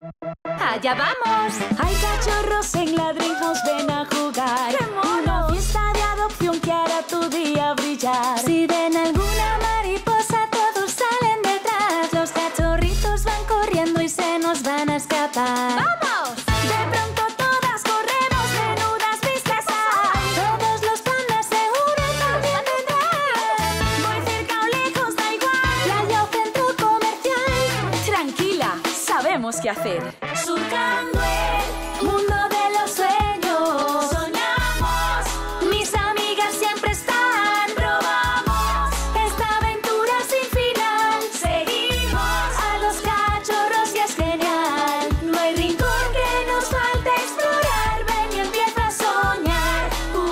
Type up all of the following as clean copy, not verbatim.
¡Allá vamos! Hay cachorros en la Dream House, ven a jugar. ¡Qué mono! Una fiesta de adopción que hará tu día brillar. Si ven alguna mariposa, todos salen detrás. Los cachorritos van corriendo y se nos van a escapar. ¡Vamos! De pronto todas corremos, menudas vistas hay. Todos los pandas seguro también vendrán. Muy cerca o lejos, da igual. Playa o centro comercial. Tranquila, sabemos qué hacer. Surcando el mundo de los sueños. Soñamos, mis amigas siempre están. Probamos esta aventura sin final. Seguimos a los cachorros y es genial. No hay rincón que nos falte explorar. Ven y empieza a soñar.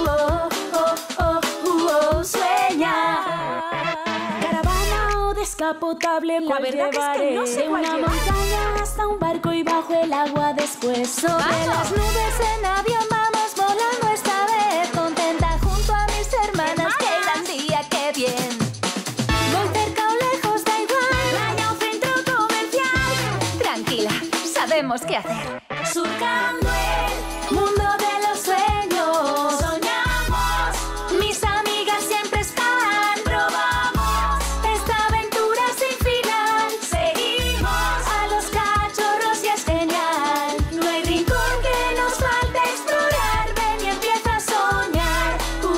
Sueña. Caravana o descapotable, La ¿cuál verdad que es que llevaré? no sé De cuál una llevar. montaña hasta un barco y bajo el agua después. Sobre ¡Vamos! las nubes en avión vamos volando esta vez. Contenta junto a mis hermanas. ¡Qué gran día, qué bien! Voy cerca o lejos, da igual. Playa o centro comercial. Tranquila, sabemos qué hacer. Surcando el mundo de los sueños. Soñamos, mis amigas siempre están. Probamos esta aventura sin final. Seguimos a los cachorros y es genial. No hay rincón que nos falte explorar. Ven y empieza a soñar.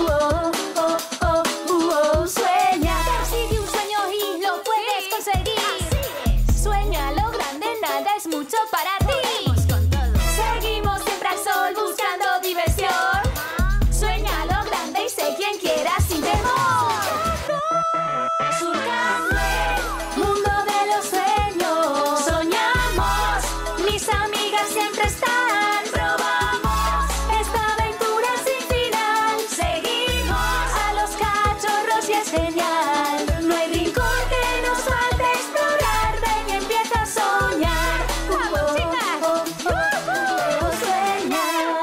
Sueña. Persigue un sueño y lo puedes conseguir. Sueña lo grande, nada es mucho para ti. Seguimos siempre al sol buscando diversión. Sueña lo grande y sé quien quiera sin temor. Surcando el mundo de los sueños. Soñamos, mis amigas siempre están. Probamos esta aventura sin final. Seguimos a los cachorros y es genial. No hay rincón que nos falte explorar. Ven y empieza a soñar. Sueña.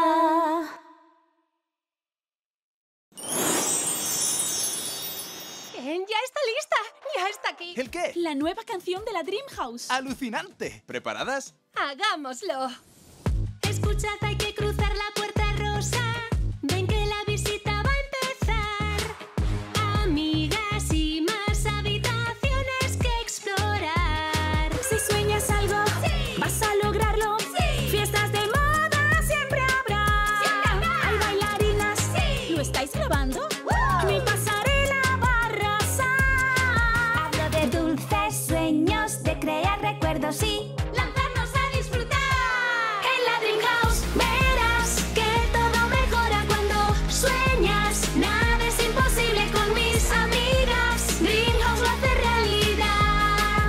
Ya está lista. Ya está aquí. ¿El qué? La nueva canción de la Dream House. ¡Alucinante! ¿Preparadas? Hagámoslo. Escuchad, hay que cruzar la puerta rosa. Ven que la visita va a empezar. Amigas y más habitaciones que explorar. Si sueñas algo, vas a lograrlo. Fiestas de moda siempre habrá. Hay bailarinas. ¿Lo estáis grabando? Mi pasarela va a arrasar. Hablo de dulces sueños, de crear recuerdos y lanzarnos a disfrutar. En la Dream House verás que todo mejora cuando sueñas. Nada es imposible con mis amigas. Dream House lo hace realidad.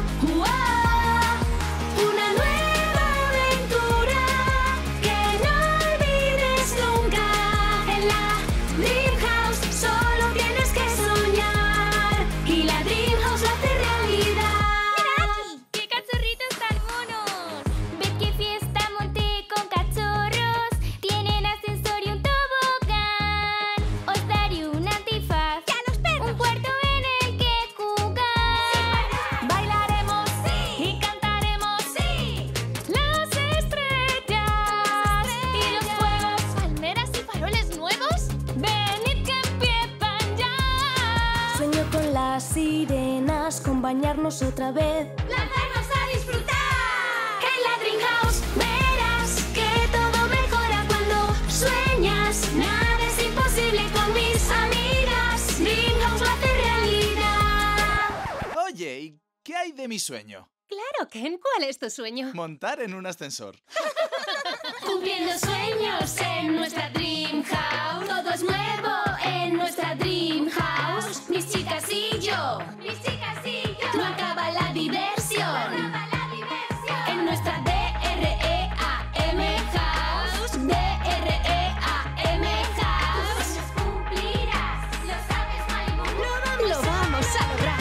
Una nueva aventura que no olvides nunca. En la Dream House solo tienes que soñar y la Dream House lo hace realidad. ¡Mirad! ¡Qué cachorritos tan monos! ¿Ves qué fiesta monté con cachorros? Tienen ascensor y un tobogán. Os daré un antifaz. ¡Ya los perros! Un cuarto en el que jugar. Bailaremos y cantaremos las estrellas y los fuegos. ¿Palmeras y faroles nuevos? Venid que empiezan ya. Sueño con las sirenas, con bañarnos otra vez. Lanzarnos a disfrutar. En la Dream House verás que todo mejora cuando sueñas. Nada es imposible con mis amigas. Dream House lo hace realidad. Oye, ¿y qué hay de mi sueño? Claro, Ken. ¿Cuál es tu sueño? Montar en un ascensor. Cumpliendo sueños en nuestra Dream House. Todo es nuevo en nuestra Dream House. Mis chicas y yo. No acaba la diversión. En nuestra DREAM House. DREAM House. Sueños cumplirás. Lo sabes, Malibu. Lo vamos a lograr.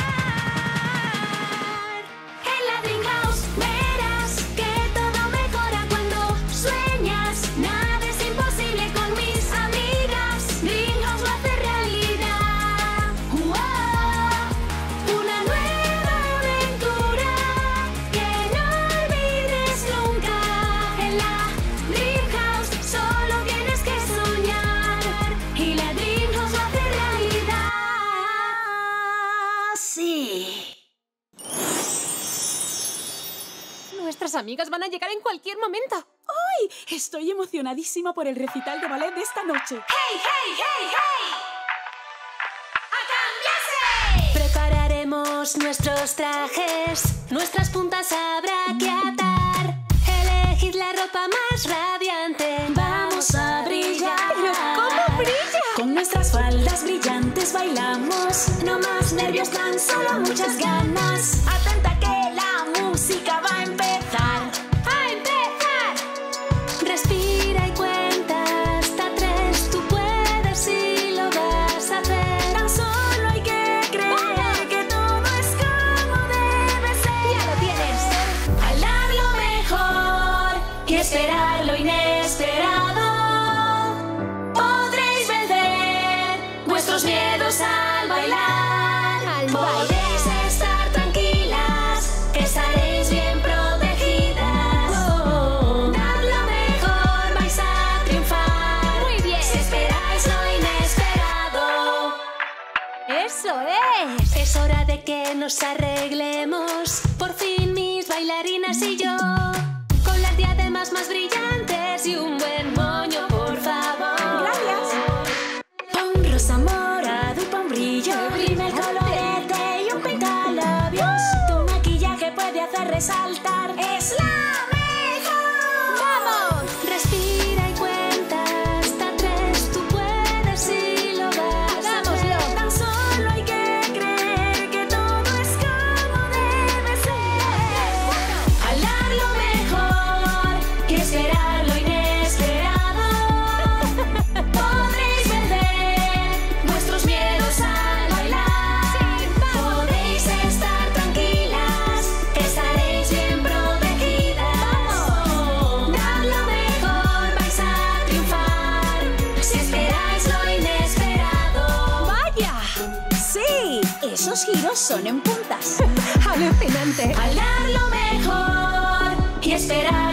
En la Dream House verás que todo mejora cuando sueñas. Nada es imposible con mis amigas. Dream House lo hace realidad. amigas van a llegar en cualquier momento. ¡Ay! Estoy emocionadísima por el recital de ballet de esta noche. ¡Hey, hey, hey, hey! ¡A cambiarse! Prepararemos nuestros trajes, nuestras puntas habrá que atar. Elegid la ropa más radiante, vamos a brillar. ¿Pero cómo brilla? Con nuestras faldas brillantes bailamos. No más nervios, tan solo muchas ganas. Atenta que la música va a empezar. ¡A empezar! Respira y cuenta hasta 3. Tú puedes y lo vas a hacer. Tan solo hay que creer que todo es como debe ser. ¡Ya lo tienes! Hablar lo mejor y esperar lo inesperado. Podréis vencer vuestros miedos al bailar. Al Podéis estar tranquilas, que estaréis bien protegidas. Dad lo mejor, vais a triunfar. Muy bien. Si esperáis lo inesperado. ¡Eso es! Es hora de que nos arreglemos. Por fin mis bailarinas y yo. Con las diademas más brillantes y un buen moño, por favor. Gracias. Pon rosa, morado y pon brillo. Dime el colorete y un pintalabios. Tu maquillaje puede hacer resaltar. ¡Es la mejor! ¡Vamos! Respira y cuenta hasta 3. Tú puedes y lo vas a hacer. Tan solo hay que creer que todo es como debe ser. Hablar lo mejor y esperar lo inesperado. Podréis vencer vuestros miedos al bailar. Podéis estar tranquilas, que estaréis bien protegidas. Dad lo mejor, vais a triunfar. Si esperáis lo inesperado. ¡Vaya! Sí, esos giros son en puntas. ¡Alucinante! Hablar lo mejor y esperar